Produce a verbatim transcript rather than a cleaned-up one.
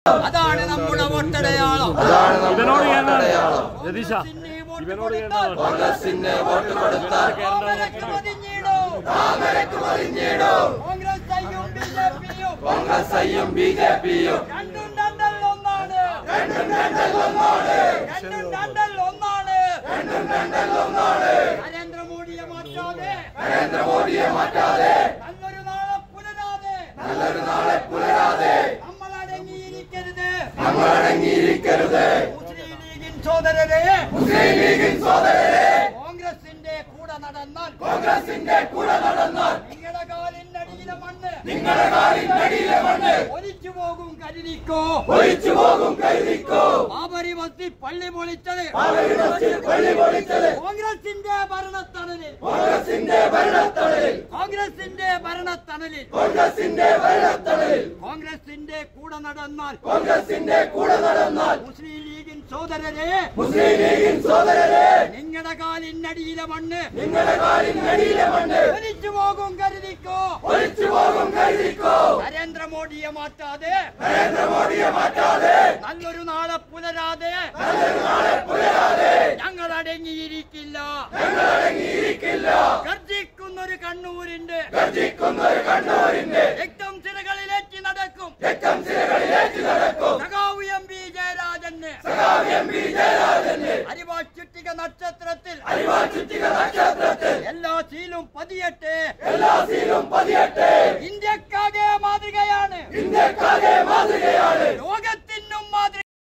അതാണ് നമ്മുടെ വോട്ടടയാളം. ഇവനോട് രതീഷ ഇവനോട് കോൺഗ്രസിന് വോട്ട് കൊടുത്താൽ കോൺഗ്രസ് കോൺഗ്രസ് ഐയും ബി ജെ പിയും രണ്ടും രണ്ടൽ ഒന്നാണ് രണ്ടും രണ്ടൽ ഒന്നാണ് രണ്ടും രണ്ടൽ ഒന്നാണ് രണ്ടും രണ്ടൽ ഒന്നാണ് നരേന്ദ്രമോദിയെ മാറ്റാതെ നരേന്ദ്രമോദിയെ മാറ്റാതെ നല്ലൊരു നാളെ പുലരാതെ നല്ലൊരു നാളെ പുലരാതെ നമ്മൾ അടങ്ങിയിരിക്കരുത് നമ്മൾ അടങ്ങിയിരിക്കരുത്. മുസ്ലിം ലീഗിൻ സോദരരെ മുസ്ലിം ലീഗിൻ സോദരരെ കോൺഗ്രസിന്റെ കൂടെ നടന്നാൽ കോൺഗ്രസിന്റെ കൂടെ നടന്നാൽ നിങ്ങളുടെ കാലിനടിയിലെ മണ്ണ് നിങ്ങളുടെ കാലിനടിയിലെ മണ്ണ് ഒലിച്ചു പോകും കരുതിക്കോ ഒഴിച്ചു പോകും കരുതിക്കോ. ബാബരി മസ്ജിദ് പള്ളി പൊളിച്ചത് ബാബരി മസ്ജിദ് പള്ളി പൊളിച്ചത് കോൺഗ്രസിന്റെ ഭരണത്തണലിൽ കോൺഗ്രസിന്റെ ഭരണത്തണലിൽ കോൺഗ്രസിന്റെ ഭരണത്തണലിൽ കോൺഗ്രസിന്റെ ഭരണത്തണലിൽ കോൺഗ്രസിന്റെ കൂടെ നടന്നാൽ കോൺഗ്രസിന്റെ കൂടെ നടന്നാൽ മുസ്ലിം ലീഗിൻ സോദരരെ മുസ്ലിം ലീഗിൻ സോദരരെ നിങ്ങളുടെ കാലിനടിയിലെ മണ്ണ് നിങ്ങളുടെ കാലിനടിയിലെ മണ്ണ് ഒലിച്ചു പോകും കരുതിക്കോ ഒഴിച്ചു പോകും കരുതിക്കോ. നരേന്ദ്രമോദിയെ മാറ്റാതെ നരേന്ദ്രമോദിയെ മാറ്റാതെ നല്ലൊരു നാളെ പുലരാതെ നല്ലൊരു നാളെ പുലരാതെ ഞങ്ങൾ അടങ്ങിയിരിക്കില്ല. ഞങ്ങൾ അടങ്ങിയിരിക്കില്ല. ഗർജിക്കുന്നൊരു കണ്ണൂരിന്റെ ഗർജിക്കുന്നൊരു കണ്ണൂരിന്റെ രക്തം ചിറകളിലേറ്റി നടക്കും രക്തം ചിറകളിലേറ്റി നടക്കും സഖാവ് എം പി ജയരാജന് സഖാവ് എം പി ജയരാജന് അരിവാൾ ചുറ്റിക നക്ഷത്രത്തിൽ അരിവാൾ ചുറ്റിക നക്ഷത്രത്തിൽ എല്ലാ സീലും പതിയട്ടെ എല്ലാ സീലും പതിയട്ടെ